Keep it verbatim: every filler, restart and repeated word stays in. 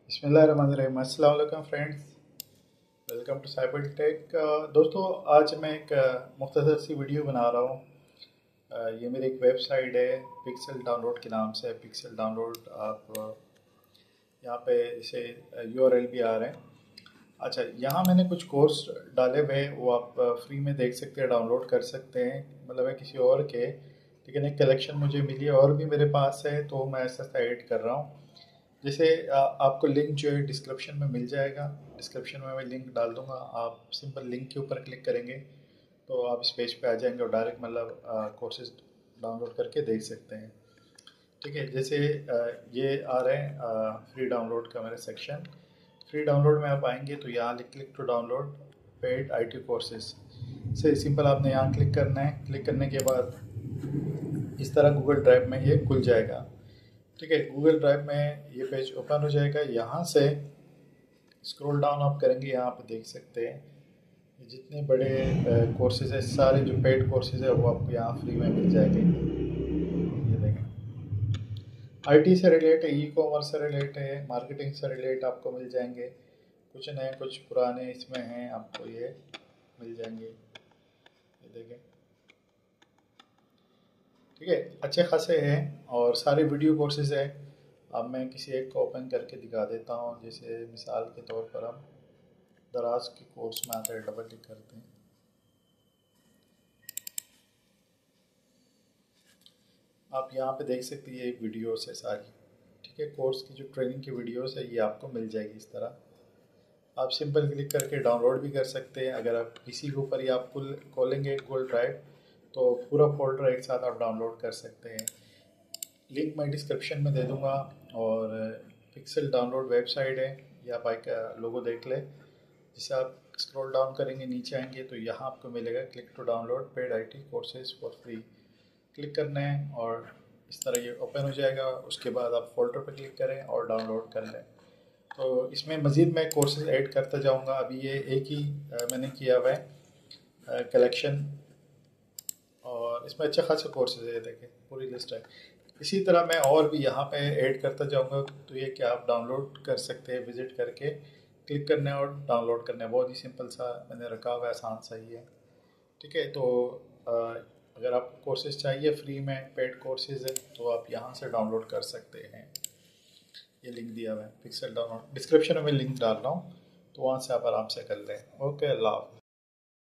बिस्मिल्लाहिर्रहमानिर्रहीम। अस्सलाम वालेकुम friends, welcome to cyber tech. दोस्तों, आज मैं एक मुख्तसर सी वीडियो बना रहा हूँ। uh, ये मेरी एक वेबसाइट है पिक्सल डाउनलोड के नाम से। पिक्सल डाउनलोड आप uh, यहाँ पे इसे यू आर एल भी आ रहे हैं। अच्छा, यहाँ मैंने कुछ कोर्स डाले हुए हैं, वो आप फ्री में देख सकते हैं, डाउनलोड कर सकते हैं। मतलब है किसी और के, लेकिन एक कलेक्शन मुझे मिली है और भी मेरे पास है, तो मैं ऐसा ऐसा ऐड कर रहा हूँ। जैसे आ, आपको लिंक जो है डिस्क्रिप्शन में मिल जाएगा। डिस्क्रिप्शन में मैं लिंक डाल दूंगा, आप सिंपल लिंक के ऊपर क्लिक करेंगे तो आप इस पेज पे आ जाएंगे और डायरेक्ट मतलब कोर्सेज डाउनलोड करके देख सकते हैं। ठीक है, जैसे आ, ये आ रहे हैं फ्री डाउनलोड का मेरा सेक्शन। फ्री डाउनलोड में आप आएंगे तो यहाँ click to download paid I T courses से सिंपल आपने यहाँ क्लिक करना है। क्लिक करने के बाद इस तरह गूगल ड्राइव में ये खुल जाएगा। ठीक है, गूगल ड्राइव में ये पेज ओपन हो जाएगा। यहाँ से स्क्रॉल डाउन आप करेंगे, यहाँ पे देख सकते हैं जितने बड़े कोर्सेज है, सारे जो पेड कोर्सेज है वो आपको यहाँ फ्री में मिल जाएंगे। ये देखें, आईटी से रिलेट है, ई कॉमर्स से रिलेट है, मार्केटिंग से रिलेट आपको मिल जाएंगे। कुछ नए कुछ पुराने इसमें हैं, आपको ये मिल जाएंगे। ये देखें, ठीक है, अच्छे खासे हैं और सारे वीडियो कोर्सेज है। अब मैं किसी एक को ओपन करके दिखा देता हूँ। जैसे मिसाल के तौर पर हम दराज के कोर्स में आकर डबल क्लिक करते हैं। आप यहाँ पे देख सकते हैं ये वीडियोस है सारी। ठीक है, कोर्स की जो ट्रेनिंग की वीडियोस है ये आपको मिल जाएगी इस तरह। आप सिंपल क्लिक करके डाउनलोड भी कर सकते हैं। अगर आप पीसी के ऊपर ही आप खोलेंगे गूगल ड्राइव तो पूरा फोल्डर एक साथ आप डाउनलोड कर सकते हैं। लिंक मैं डिस्क्रिप्शन में दे दूंगा। और पिक्सल डाउनलोड वेबसाइट है, या आप एक लोगो देख ले। जैसे आप स्क्रॉल डाउन करेंगे नीचे आएंगे तो यहाँ आपको मिलेगा click to download paid IT courses for free. Click करना है और इस तरह ये ओपन हो जाएगा। उसके बाद आप फोल्डर पर क्लिक करें और डाउनलोड कर लें। तो इसमें मज़ीद मैं कोर्सेज ऐड करता जाऊँगा। अभी ये एक ही मैंने किया हुआ है कलेक्शन, और इसमें अच्छे खासे कोर्सेज है, देखें पूरी लिस्ट है। इसी तरह मैं और भी यहाँ पे ऐड करता जाऊँगा। तो ये क्या आप डाउनलोड कर सकते हैं, विजिट करके क्लिक करना है और डाउनलोड करना है। बहुत ही सिंपल सा मैंने रखा हुआ है, आसान सा ही है। ठीक है, तो आ, अगर आपको कोर्सेज चाहिए फ्री में, पेड कोर्सेज है, तो आप यहाँ से डाउनलोड कर सकते हैं। ये लिंक दिया हुआ है पिक्सल डाउनलोड, डिस्क्रिप्शन में लिंक डाल रहा हूँ, तो वहाँ से आप आराम से कर लें। ओके, अल्लाह हाफ़िज़।